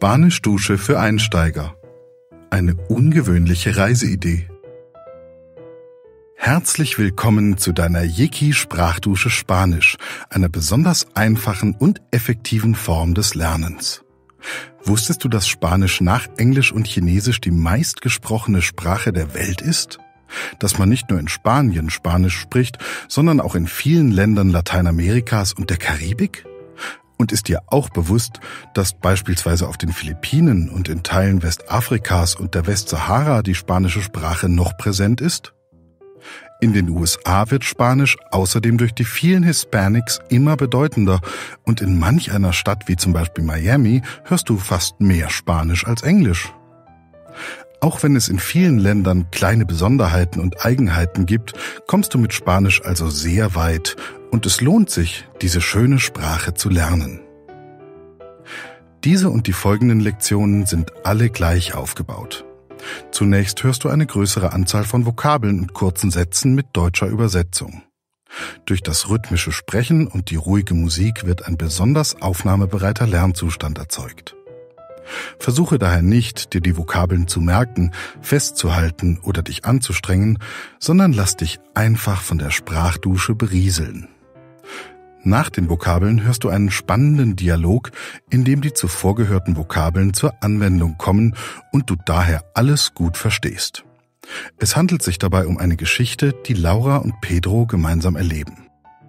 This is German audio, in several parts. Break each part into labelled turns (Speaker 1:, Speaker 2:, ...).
Speaker 1: Spanisch-Dusche für Einsteiger. Eine ungewöhnliche Reiseidee. Herzlich willkommen zu deiner Yiki-Sprachdusche Spanisch, einer besonders einfachen und effektiven Form des Lernens. Wusstest du, dass Spanisch nach Englisch und Chinesisch die meistgesprochene Sprache der Welt ist? Dass man nicht nur in Spanien Spanisch spricht, sondern auch in vielen Ländern Lateinamerikas und der Karibik? Und ist dir auch bewusst, dass beispielsweise auf den Philippinen und in Teilen Westafrikas und der Westsahara die spanische Sprache noch präsent ist? In den USA wird Spanisch außerdem durch die vielen Hispanics immer bedeutender und in manch einer Stadt wie zum Beispiel Miami hörst du fast mehr Spanisch als Englisch. Auch wenn es in vielen Ländern kleine Besonderheiten und Eigenheiten gibt, kommst du mit Spanisch also sehr weit und es lohnt sich, diese schöne Sprache zu lernen. Diese und die folgenden Lektionen sind alle gleich aufgebaut. Zunächst hörst du eine größere Anzahl von Vokabeln und kurzen Sätzen mit deutscher Übersetzung. Durch das rhythmische Sprechen und die ruhige Musik wird ein besonders aufnahmebereiter Lernzustand erzeugt. Versuche daher nicht, dir die Vokabeln zu merken, festzuhalten oder dich anzustrengen, sondern lass dich einfach von der Sprachdusche berieseln. Nach den Vokabeln hörst du einen spannenden Dialog, in dem die zuvor gehörten Vokabeln zur Anwendung kommen und du daher alles gut verstehst. Es handelt sich dabei um eine Geschichte, die Laura und Pedro gemeinsam erleben.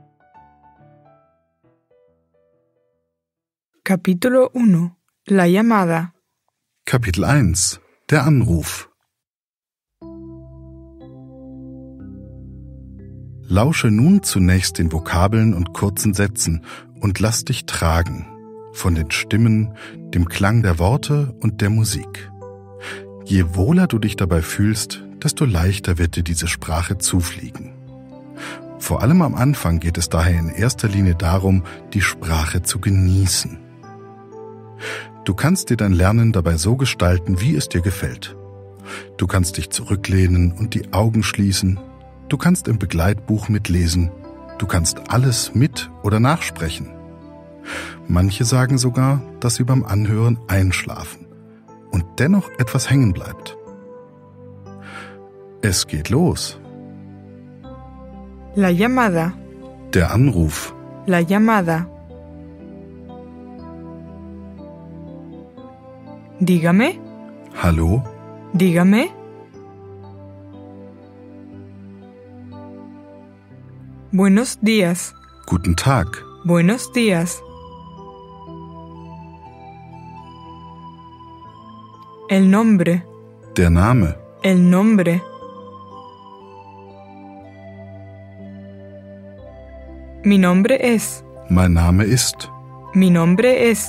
Speaker 2: Capítulo 1. La llamada.
Speaker 1: Kapitel 1. Der Anruf. Lausche nun zunächst den Vokabeln und kurzen Sätzen und lass dich tragen von den Stimmen, dem Klang der Worte und der Musik. Je wohler du dich dabei fühlst, desto leichter wird dir diese Sprache zufliegen. Vor allem am Anfang geht es daher in erster Linie darum, die Sprache zu genießen. Du kannst dir dein Lernen dabei so gestalten, wie es dir gefällt. Du kannst dich zurücklehnen und die Augen schließen. Du kannst im Begleitbuch mitlesen. Du kannst alles mit- oder nachsprechen. Manche sagen sogar, dass sie beim Anhören einschlafen und dennoch etwas hängen bleibt. Es geht los.
Speaker 2: La llamada.
Speaker 1: Der Anruf.
Speaker 2: La llamada. Dígame.
Speaker 1: Hallo?
Speaker 2: Dígame. Buenos días.
Speaker 1: Guten Tag.
Speaker 2: Buenos días. El nombre.
Speaker 1: Der Name.
Speaker 2: El nombre. Mi nombre es.
Speaker 1: Mein Name ist.
Speaker 2: Mi nombre es.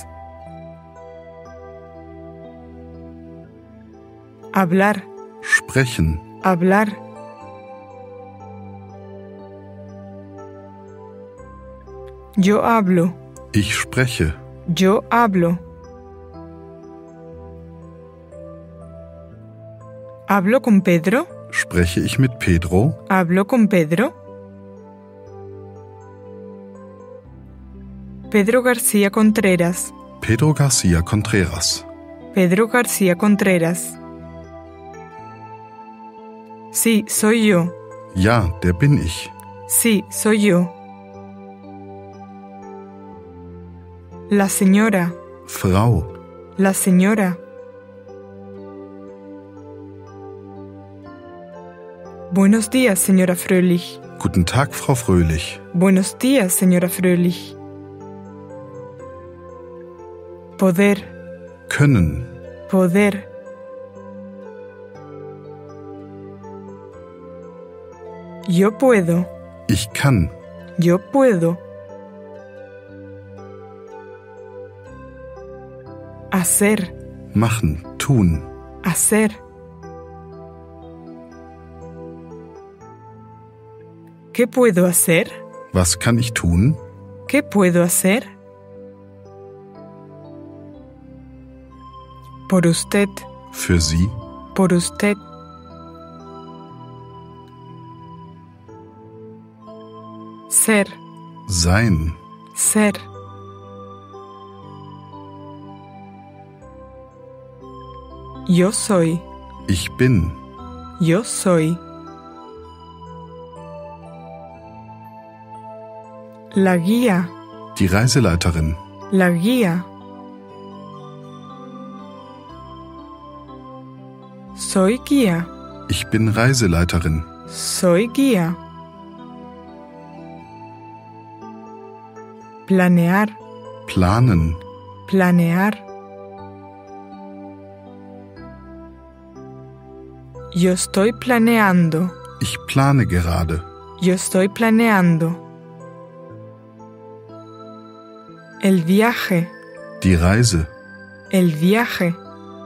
Speaker 2: Hablar.
Speaker 1: Sprechen.
Speaker 2: Hablar. Yo hablo.
Speaker 1: Ich spreche.
Speaker 2: Yo hablo. ¿Hablo con Pedro?
Speaker 1: Spreche ich mit Pedro?
Speaker 2: ¿Hablo con Pedro? Pedro García Contreras.
Speaker 1: Pedro García Contreras.
Speaker 2: Pedro García Contreras. Sí, soy yo.
Speaker 1: Ja, der bin ich.
Speaker 2: Sí, soy yo. La señora.
Speaker 1: Frau.
Speaker 2: La señora. Buenos días, señora Fröhlich.
Speaker 1: Guten Tag, Frau Fröhlich.
Speaker 2: Buenos días, señora Fröhlich. Poder.
Speaker 1: Können.
Speaker 2: Poder. Yo puedo.
Speaker 1: Ich kann.
Speaker 2: Yo puedo. Hacer.
Speaker 1: Machen. Tun.
Speaker 2: Hacer. ¿Qué puedo hacer?
Speaker 1: Was kann ich tun?
Speaker 2: ¿Qué puedo hacer? Por usted.
Speaker 1: Für Sie.
Speaker 2: Por usted. Ser.
Speaker 1: Sein.
Speaker 2: Ser. Yo soy.
Speaker 1: Ich bin.
Speaker 2: Yo soy. La guía.
Speaker 1: Die Reiseleiterin.
Speaker 2: La guía. Soy guía.
Speaker 1: Ich bin Reiseleiterin.
Speaker 2: Soy guía. Planear.
Speaker 1: Planen.
Speaker 2: Planear. Yo estoy planeando.
Speaker 1: Ich plane gerade.
Speaker 2: Yo estoy planeando. El viaje.
Speaker 1: Die Reise.
Speaker 2: El viaje.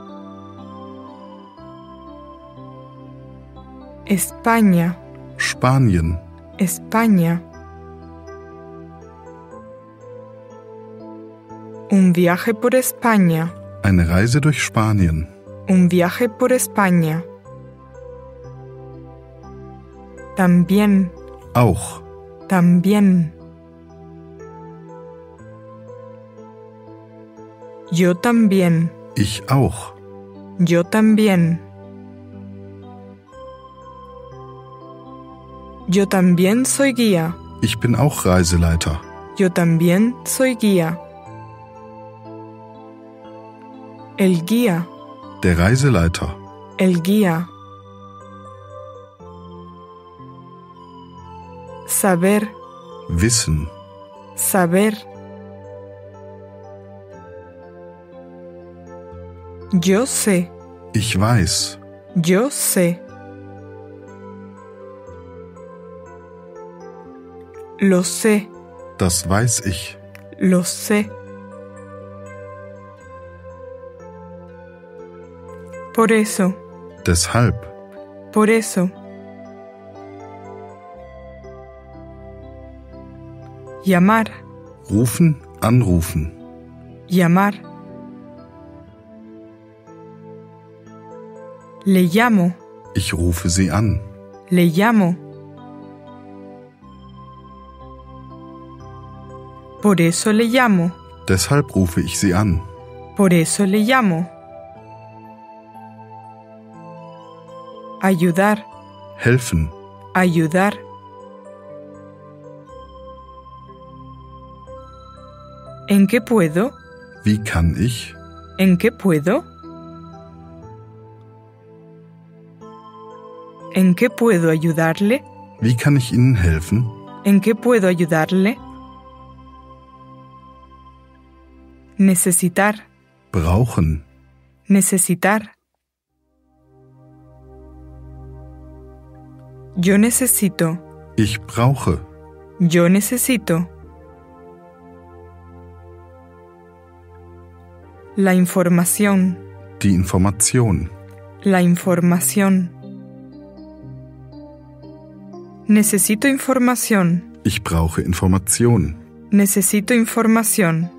Speaker 2: España.
Speaker 1: Spanien.
Speaker 2: España. Un viaje por España.
Speaker 1: Eine Reise durch Spanien.
Speaker 2: Un viaje por España. También.
Speaker 1: Auch.
Speaker 2: También. Yo también.
Speaker 1: Ich auch.
Speaker 2: Yo también. Yo también soy guía.
Speaker 1: Ich bin auch Reiseleiter.
Speaker 2: Yo también soy guía. El guía.
Speaker 1: Der Reiseleiter.
Speaker 2: El guía. Saber.
Speaker 1: Wissen.
Speaker 2: Saber. Yo sé.
Speaker 1: Ich weiß.
Speaker 2: Yo sé. Lo sé.
Speaker 1: Das weiß ich.
Speaker 2: Lo sé. Por eso.
Speaker 1: Deshalb.
Speaker 2: Por eso. Llamar.
Speaker 1: Rufen, anrufen.
Speaker 2: Llamar. Le llamo.
Speaker 1: Ich rufe sie an.
Speaker 2: Le llamo. Por eso le llamo.
Speaker 1: Deshalb rufe ich sie an.
Speaker 2: Por eso le llamo. Ayudar.
Speaker 1: Helfen.
Speaker 2: Ayudar. ¿En qué puedo?
Speaker 1: Wie kann ich?
Speaker 2: ¿En qué puedo? ¿En qué puedo ayudarle?
Speaker 1: Wie kann ich Ihnen helfen?
Speaker 2: ¿En qué puedo ayudarle? Necesitar.
Speaker 1: Brauchen.
Speaker 2: Necesitar. Yo necesito.
Speaker 1: Ich brauche.
Speaker 2: Yo necesito. La información.
Speaker 1: Die Information.
Speaker 2: La información. Necesito información.
Speaker 1: Ich brauche Information.
Speaker 2: Necesito información.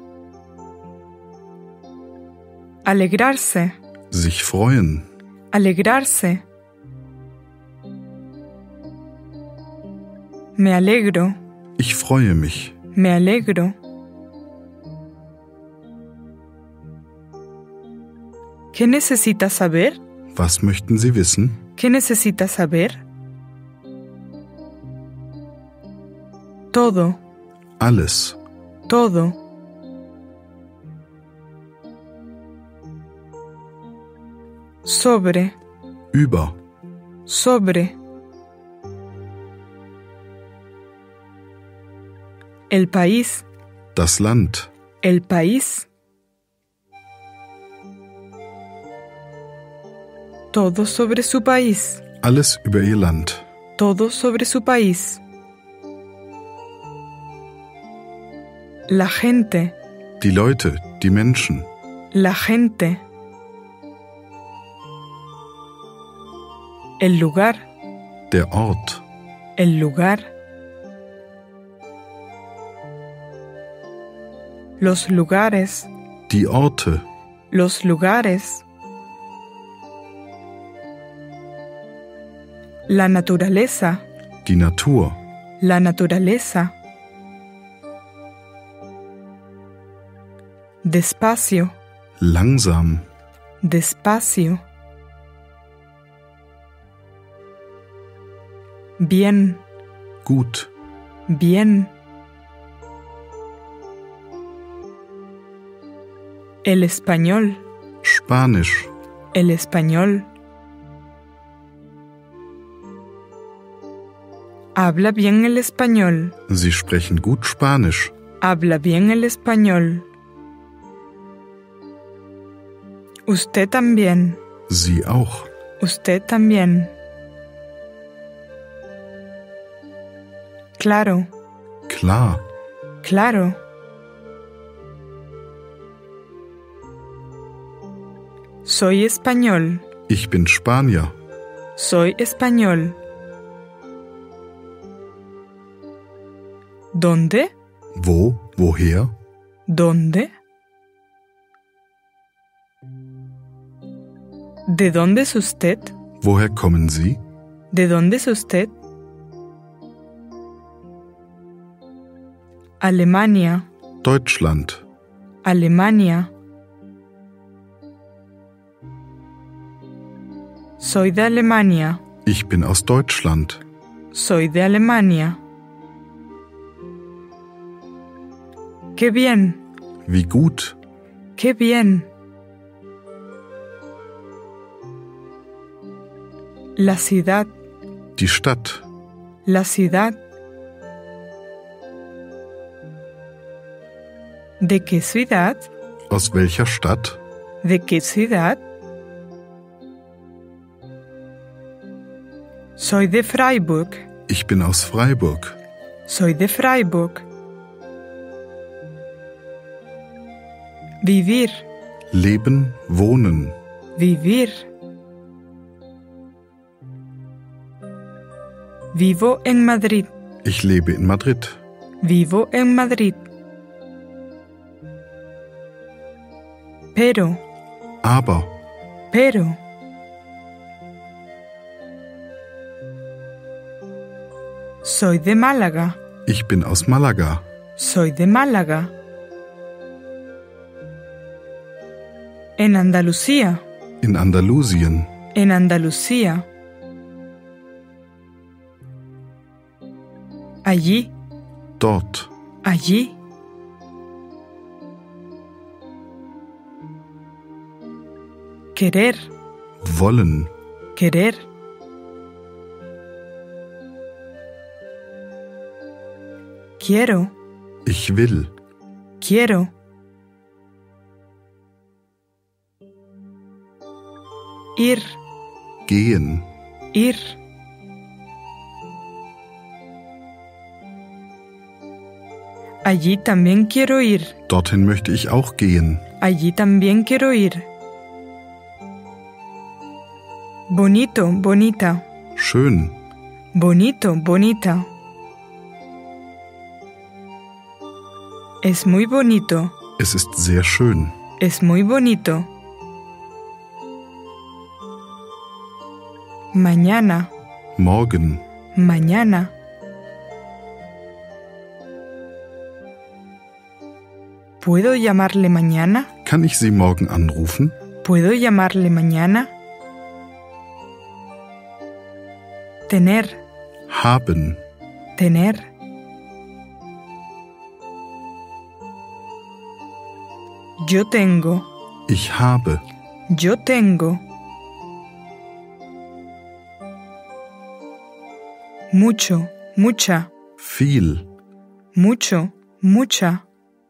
Speaker 2: Alegrarse.
Speaker 1: Sich freuen.
Speaker 2: Alegrarse. Me alegro.
Speaker 1: Ich freue mich.
Speaker 2: Me alegro. ¿Qué necesita saber?
Speaker 1: Was möchten Sie wissen?
Speaker 2: ¿Qué necesita saber? Todo.
Speaker 1: Alles.
Speaker 2: Todo. Sobre.
Speaker 1: Über.
Speaker 2: Sobre. El país.
Speaker 1: Das Land.
Speaker 2: El país. Todo sobre su país.
Speaker 1: Alles über Ihr Land.
Speaker 2: Todo sobre su país. La gente.
Speaker 1: Die Leute, die Menschen.
Speaker 2: La gente. El lugar.
Speaker 1: Der Ort.
Speaker 2: El lugar. Los lugares.
Speaker 1: Die Orte.
Speaker 2: Los lugares. La naturaleza.
Speaker 1: Die Natur.
Speaker 2: La naturaleza. Despacio.
Speaker 1: Langsam.
Speaker 2: Despacio. Bien,
Speaker 1: gut,
Speaker 2: bien. El español,
Speaker 1: Spanisch,
Speaker 2: el español. Habla bien el español.
Speaker 1: Sie sprechen gut Spanisch.
Speaker 2: Habla bien el español. Usted también.
Speaker 1: Sie auch.
Speaker 2: Usted también. Claro,
Speaker 1: Klar,
Speaker 2: claro. Soy español.
Speaker 1: ich bin Spanier.
Speaker 2: Soy español. ¿Dónde?
Speaker 1: Wo, woher?
Speaker 2: ¿Dónde? ¿De dónde es usted?
Speaker 1: Woher kommen Sie?
Speaker 2: ¿De dónde es usted? Alemania,
Speaker 1: Deutschland.
Speaker 2: Alemania. Soy de Alemania.
Speaker 1: Ich bin aus Deutschland.
Speaker 2: Soy de Alemania. ¡Qué bien!
Speaker 1: Wie gut.
Speaker 2: ¡Qué bien! La ciudad,
Speaker 1: Die Stadt.
Speaker 2: la ciudad. ¿De qué ciudad?
Speaker 1: Aus welcher Stadt?
Speaker 2: ¿De qué ciudad? Soy de Freiburg.
Speaker 1: Ich bin aus Freiburg.
Speaker 2: Soy de Freiburg. Vivir,
Speaker 1: Leben, wohnen.
Speaker 2: vivir. Vivo en Madrid.
Speaker 1: Ich lebe in Madrid.
Speaker 2: Vivo en Madrid. Pero,
Speaker 1: Aber,
Speaker 2: pero. Soy de Málaga.
Speaker 1: ich bin aus Malaga.
Speaker 2: Soy de Málaga. En Andalucía.
Speaker 1: In Andalusien.
Speaker 2: En Andalucía. Allí,
Speaker 1: Dort.
Speaker 2: allí. Querer,
Speaker 1: Wollen.
Speaker 2: querer. Quiero,
Speaker 1: Ich will.
Speaker 2: quiero. Ir,
Speaker 1: Gehen.
Speaker 2: ir. Allí también quiero ir.
Speaker 1: Dorthin möchte ich auch gehen.
Speaker 2: Allí también quiero ir. Bonito, bonita.
Speaker 1: Schön.
Speaker 2: Bonito, bonita. Es muy bonito.
Speaker 1: Es ist sehr schön.
Speaker 2: Es muy bonito. Mañana,
Speaker 1: Morgen.
Speaker 2: mañana. ¿Puedo llamarle mañana?
Speaker 1: Kann ich Sie morgen anrufen?
Speaker 2: ¿Puedo llamarle mañana? Tener,
Speaker 1: Haben.
Speaker 2: tener. Yo tengo,
Speaker 1: Ich habe.
Speaker 2: yo tengo. Mucho, mucha,
Speaker 1: Viel.
Speaker 2: mucho, mucha.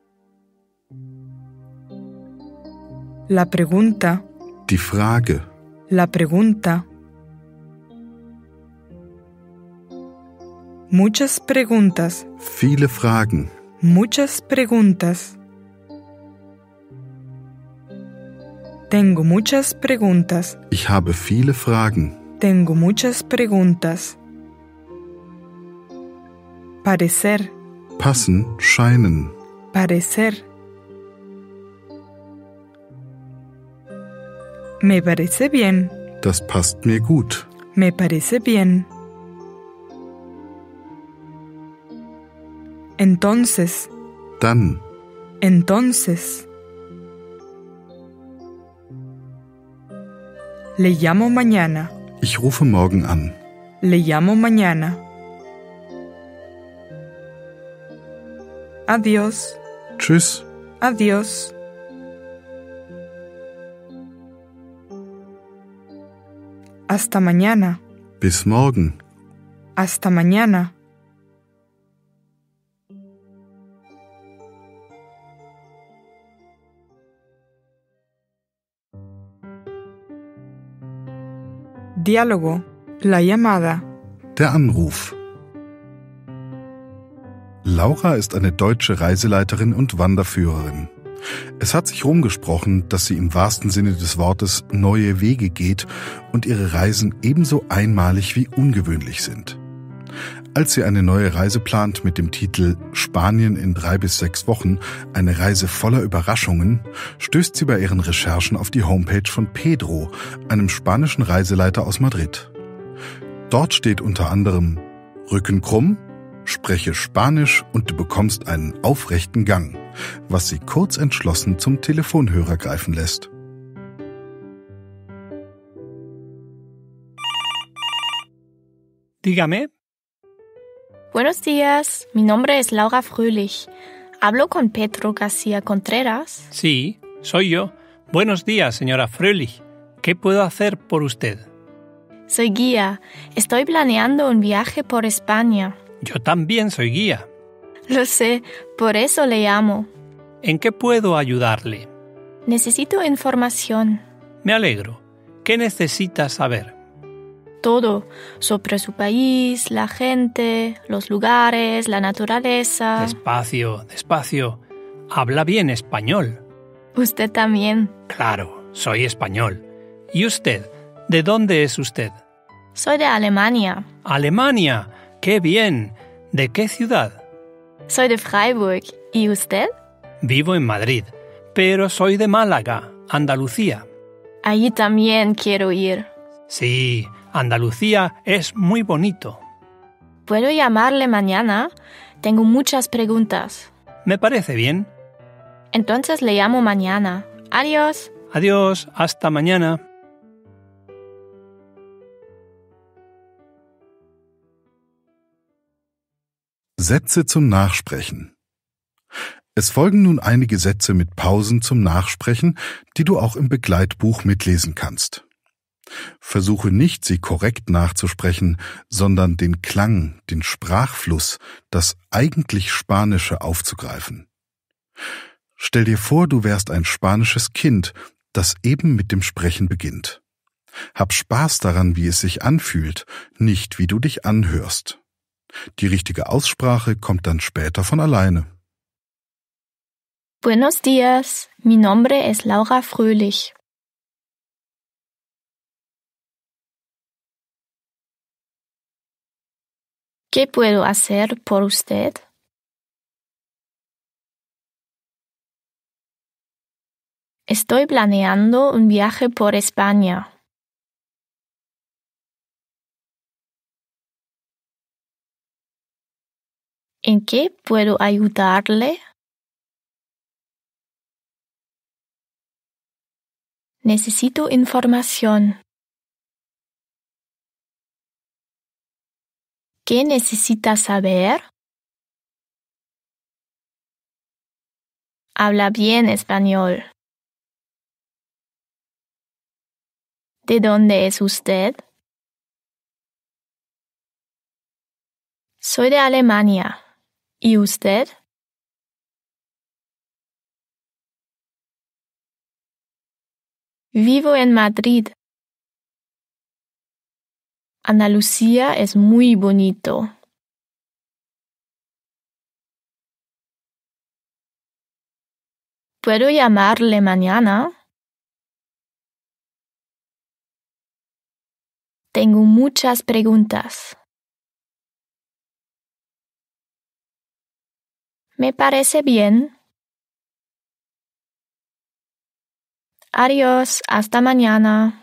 Speaker 2: La pregunta,
Speaker 1: Die Frage.
Speaker 2: la pregunta. Muchas preguntas,
Speaker 1: Viele Fragen.
Speaker 2: muchas preguntas. Tengo muchas preguntas,
Speaker 1: Ich habe viele Fragen.
Speaker 2: tengo muchas preguntas. Parecer,
Speaker 1: Passen, scheinen.
Speaker 2: parecer. Me parece bien,
Speaker 1: Das passt mir gut.
Speaker 2: me parece bien. Entonces,
Speaker 1: Dann.
Speaker 2: entonces. Le llamo mañana,
Speaker 1: Ich rufe morgen an.
Speaker 2: Le llamo mañana. Adiós.
Speaker 1: Tschüss.
Speaker 2: Adiós. Hasta mañana.
Speaker 1: Bis morgen.
Speaker 2: Hasta mañana. Diálogo. La llamada.
Speaker 1: Der Anruf. Laura ist eine deutsche Reiseleiterin und Wanderführerin. Es hat sich rumgesprochen, dass sie im wahrsten Sinne des Wortes neue Wege geht und ihre Reisen ebenso einmalig wie ungewöhnlich sind. Als sie eine neue Reise plant mit dem Titel Spanien in 3 bis 6 Wochen, eine Reise voller Überraschungen, stößt sie bei ihren Recherchen auf die Homepage von Pedro, einem spanischen Reiseleiter aus Madrid. Dort steht unter anderem: Rücken krumm, spreche Spanisch und du bekommst einen aufrechten Gang, was sie kurz entschlossen zum Telefonhörer greifen lässt.
Speaker 3: Dígame.
Speaker 4: Buenos días, mi nombre es Laura Fröhlich. ¿Hablo con Pedro García Contreras?
Speaker 3: Sí, soy yo. Buenos días, señora Fröhlich. ¿Qué puedo hacer por usted?
Speaker 4: Soy guía. Estoy planeando un viaje por España.
Speaker 3: Yo también soy guía.
Speaker 4: Lo sé, por eso le llamo.
Speaker 3: ¿En qué puedo ayudarle?
Speaker 4: Necesito información.
Speaker 3: Me alegro. ¿Qué necesita saber?
Speaker 4: Todo, sobre su país, la gente, los lugares, la naturaleza.
Speaker 3: Despacio, despacio. Habla bien español.
Speaker 4: Usted también.
Speaker 3: Claro, soy español. ¿Y usted? ¿De dónde es usted?
Speaker 4: Soy de Alemania.
Speaker 3: ¡Alemania! ¡Qué bien! ¿De qué ciudad?
Speaker 4: Soy de Freiburg. ¿Y usted?
Speaker 3: Vivo en Madrid, pero soy de Málaga, Andalucía.
Speaker 4: Allí también quiero ir.
Speaker 3: Sí, Andalucía es muy bonito.
Speaker 4: ¿Puedo llamarle mañana? Tengo muchas preguntas.
Speaker 3: Me parece bien.
Speaker 4: Entonces le llamo mañana. Adiós.
Speaker 3: Adiós, hasta mañana.
Speaker 1: Sätze zum Nachsprechen. Es folgen nun einige Sätze mit Pausen zum Nachsprechen, die du auch im Begleitbuch mitlesen kannst. Versuche nicht, sie korrekt nachzusprechen, sondern den Klang, den Sprachfluss, das eigentlich Spanische aufzugreifen. Stell dir vor, du wärst ein spanisches Kind, das eben mit dem Sprechen beginnt. Hab Spaß daran, wie es sich anfühlt, nicht wie du dich anhörst. Die richtige Aussprache kommt dann später von alleine.
Speaker 4: Buenos días, mi nombre es Laura Fröhlich. ¿Qué puedo hacer por usted? Estoy planeando un viaje por España. ¿En qué puedo ayudarle? Necesito información. ¿Qué necesita saber? Habla bien español. ¿De dónde es usted? Soy de Alemania. ¿Y usted? Vivo en Madrid. Andalucía es muy bonito. ¿Puedo llamarle mañana? Tengo muchas preguntas. Me parece bien. Adiós, hasta mañana.